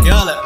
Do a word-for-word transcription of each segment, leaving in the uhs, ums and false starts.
यार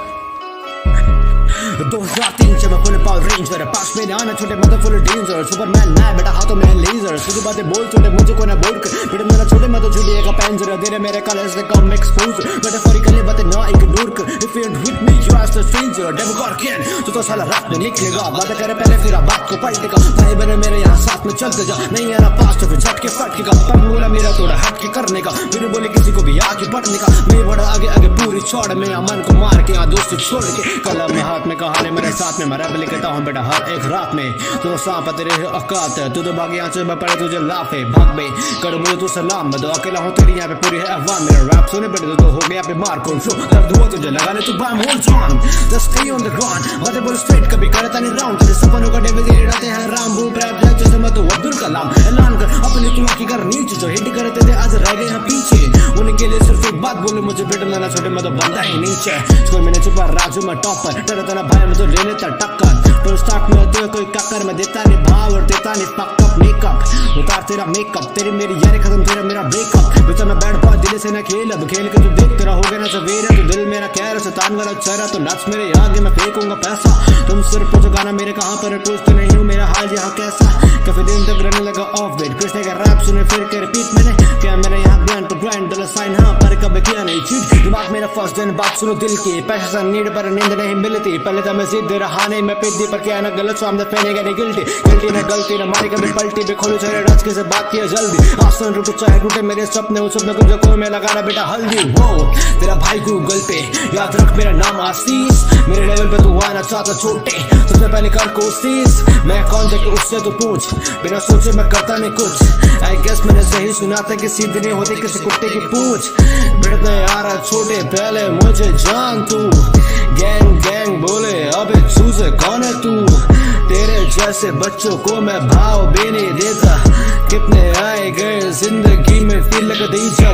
दो हजार तीन से मैं फुल पावर रेंजर, पास में आना छोटे मतलब फुल डेंजर, सुपरमैन मैं बेटा हाथों में लेजर, सीधी बातें बोल छोटे मुझे को ना बोल कर बेटा मेरा छोटे मैं तो झूठी का पैंजर दे रहे मेरे कलर्स से कम एक्सपोज मेटाफोरिकली बातें ना इग्नोर कर, if you with me you are the stranger devil god can तो तो साला रात में निकलेगा, बात करे पहले फिर बात को पलटेगा, भाई बने मेरे यहाँ साथ में चलते जा, नहीं है ना पास तो फिर झटके फटकेगा, पर बोला मेरा थोड़ा हट के करने का, फिर बोले किसी को भी आगे बढ़ने का, मैं बड़ा आगे आगे पूरी छोड़ में मन को मार के यहाँ दोस्त छोड़ के, कलम में हाथ में कहानी मेरे साथ में मैं रैप लिखता हूँ बेटा हर एक रात में, तू तो सांप तेरे औकात है, तू तो भाग यहाँ से मैं पड़े तुझे लाफे भाग बे कर मुझे तू सलाम, मैं तो अकेला हूँ तेरी यहाँ पे पूरी है अवाम, मेरा रैप सुने बेटे तो हो गया पे मार कौन फ्लो दर्द हुआ तुझे लगा ले तू बम hold on just stay on the ground, बातें बोल स्ट्रेट कभी करता नहीं राउंड, तेरे सपनों का डेविल दे रहते हैं राम भू रैप जैसे मैं तो अब्दुल कलाम, ऐलान कर अपनी तुम की कर नीचे जो हिट करते थे आज रह गए हैं पीछे, उनके लिए सिर्फ एक बात बोले मुझे बेटा ना छोटे मैं तो बंदा ही नीचे, स्कोर मैंने छुपा राजू मैं टॉपर डरता ना भाई मैं तो लेने तक टक्कर, तो स्टार्ट में तो कोई कक्कर में देता नहीं भाव और देता नहीं पक्कअप मेकअप, उतार तेरा मेकअप तेरी मेरी यारी खत्म तेरा मेरा ब्रेकअप, बेटा मैं बैड बॉय दिल से ना खेल अब खेल के तू देख तेरा हो गया ना सवेरा, तो दिल मेरा कह रहा शैतान वाला चेहरा तो नच मेरे आगे मैं फेंकूंगा पैसा, तुम सिर्फ पूछो गाना मेरे कहाँ पर पूछते नहीं हूँ मेरा हाल यहाँ कैसा, काफी दिन तक रहने लगा ऑफ बीट कृष्ण का रैप सुने फिर के रिपीट मैंने क्या मेरे यहाँ बयान तो ग्राइंड डॉलर साइन हाँ पर कभी किया नहीं चीट, दिमाग मेरा फर्स्ट दिन बात सुनो दिल की, पैसा सा नीड पर नींद नहीं मिलती, पहले तो मैं जिद रहा नहीं मैं पिद्दी पर क्या ना गलत सामने फैने गए गिल्टी गिल्टी ना गलती ना मारी कभी पलटी भी खोलो चेहरे राज के से बात किया जल्दी, आसन रुक चाहे टूटे मेरे सपने उस सपने को जो कोई में लगा रहा बेटा हल्दी, वो तेरा भाई गूगल पे याद रख मेरा नाम आशीष, मेरे लेवल पे तू आना चाहता छोटे सबसे पहले कर कोशिश, मैं कौन जाके उससे तो पूछ बिना सोचे मैं करता नहीं कुछ, आई गेस मैंने सही सुना था कि सीधी नहीं होती किसी कुत्ते की पूछ, बेटा यार छोटे पहले मुझे जान तू, गैंग गैंग बोले अबे चूजे कौन है तू, तेरे जैसे बच्चों को मैं भाव भी नहीं देता, कितने आए गए जिंदगी में फील लगा दीजा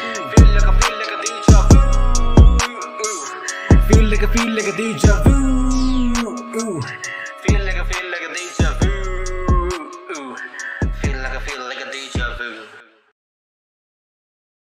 feel like a feel like a deja vu